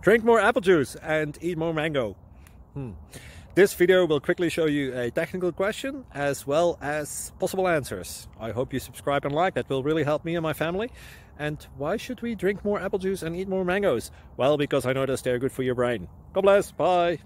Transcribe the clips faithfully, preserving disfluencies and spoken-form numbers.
Drink more apple juice and eat more mango. Hmm. This video will quickly show you a technical question as well as possible answers. I hope you subscribe and like, that will really help me and my family. And why should we drink more apple juice and eat more mangoes? Well, because I noticed they're good for your brain. God bless, bye!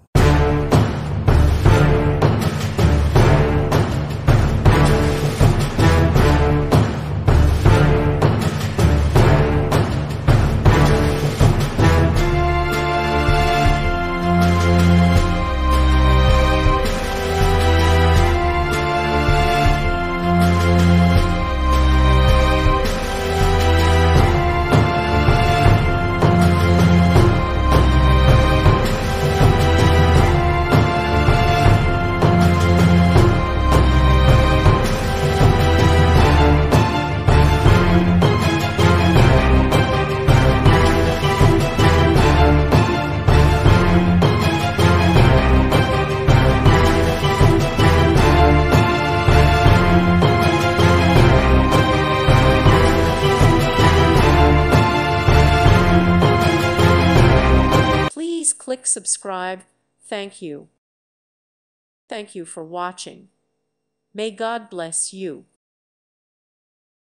Please click subscribe. Thank you. Thank you for watching. May God bless you.